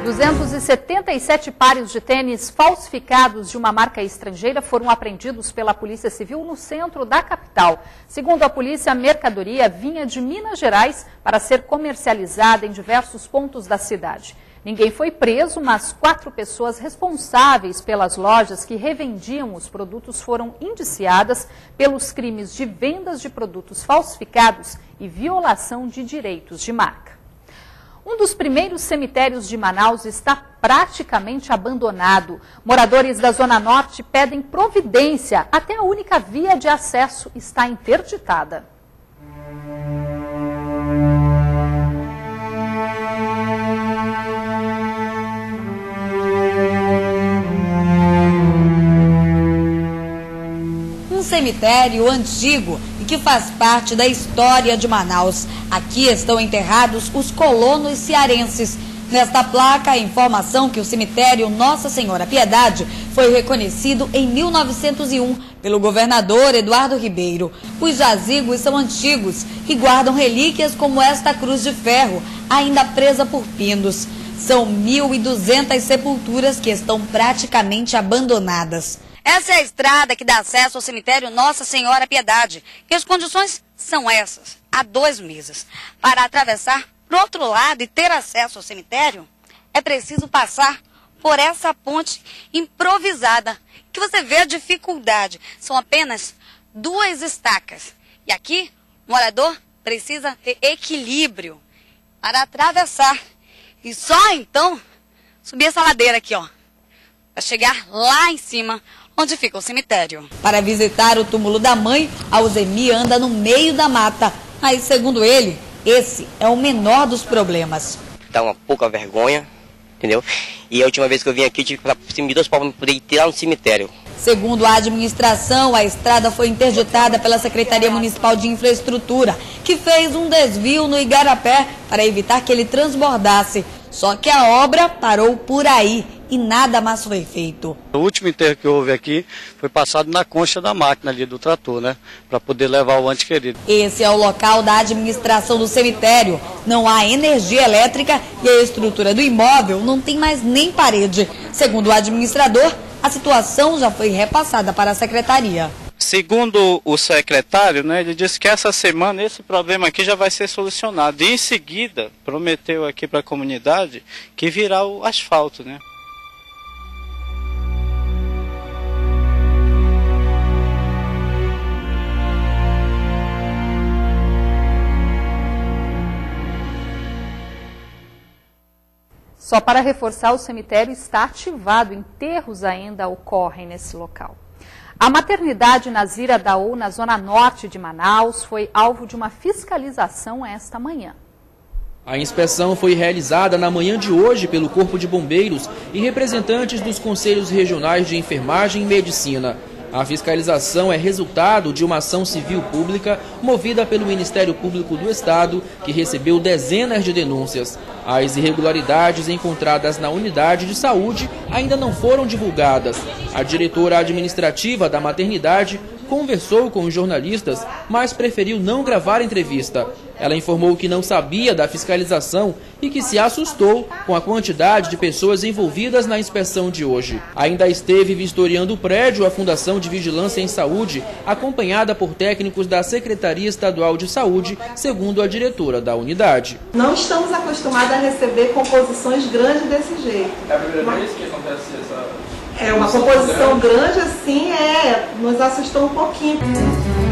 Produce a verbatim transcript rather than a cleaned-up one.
duzentos e setenta e sete pares de tênis falsificados de uma marca estrangeira foram apreendidos pela Polícia Civil no centro da capital. Segundo a polícia, a mercadoria vinha de Minas Gerais para ser comercializada em diversos pontos da cidade. Ninguém foi preso, mas quatro pessoas responsáveis pelas lojas que revendiam os produtos foram indiciadas pelos crimes de vendas de produtos falsificados e violação de direitos de marca. Um dos primeiros cemitérios de Manaus está praticamente abandonado. Moradores da Zona Norte pedem providência, até a única via de acesso está interditada. Um cemitério antigo e que faz parte da história de Manaus. Aqui estão enterrados os colonos cearenses. Nesta placa, a informação que o cemitério Nossa Senhora Piedade foi reconhecido em mil novecentos e um pelo governador Eduardo Ribeiro. Os jazigos são antigos e guardam relíquias como esta cruz de ferro, ainda presa por pinos. São mil e duzentas sepulturas que estão praticamente abandonadas. Essa é a estrada que dá acesso ao cemitério Nossa Senhora Piedade. E as condições são essas, há dois meses. Para atravessar para o outro lado e ter acesso ao cemitério, é preciso passar por essa ponte improvisada, que você vê a dificuldade. São apenas duas estacas. E aqui, o morador precisa ter equilíbrio para atravessar. E só então subir essa ladeira aqui, ó, para chegar lá em cima, onde fica o cemitério. Para visitar o túmulo da mãe, Alzemi anda no meio da mata. Mas, segundo ele, esse é o menor dos problemas. Dá uma pouca vergonha, entendeu? E a última vez que eu vim aqui, tive que passar por dois palmos para poder ir lá no cemitério. Segundo a administração, a estrada foi interditada pela Secretaria Municipal de Infraestrutura, que fez um desvio no Igarapé para evitar que ele transbordasse. Só que a obra parou por aí e nada mais foi feito. O último enterro que houve aqui foi passado na concha da máquina ali do trator, né? Para poder levar o ente querido. Esse é o local da administração do cemitério. Não há energia elétrica e a estrutura do imóvel não tem mais nem parede. Segundo o administrador, a situação já foi repassada para a secretaria. Segundo o secretário, né, ele disse que essa semana esse problema aqui já vai ser solucionado. E em seguida, prometeu aqui para a comunidade que virá o asfalto, né? Só para reforçar, o cemitério está ativado, enterros ainda ocorrem nesse local. A maternidade Nazira Daou, na zona norte de Manaus, foi alvo de uma fiscalização esta manhã. A inspeção foi realizada na manhã de hoje pelo Corpo de Bombeiros e representantes dos Conselhos Regionais de Enfermagem e Medicina. A fiscalização é resultado de uma ação civil pública movida pelo Ministério Público do Estado, que recebeu dezenas de denúncias. As irregularidades encontradas na unidade de saúde ainda não foram divulgadas. A diretora administrativa da maternidade conversou com os jornalistas, mas preferiu não gravar a entrevista. Ela informou que não sabia da fiscalização e que se assustou com a quantidade de pessoas envolvidas na inspeção de hoje. Ainda esteve vistoriando o prédio a Fundação de Vigilância em Saúde, acompanhada por técnicos da Secretaria Estadual de Saúde, segundo a diretora da unidade. Não estamos acostumados a receber composições grandes desse jeito. É a primeira vez que acontece essa... É, uma composição grande assim, é, nos assustou um pouquinho.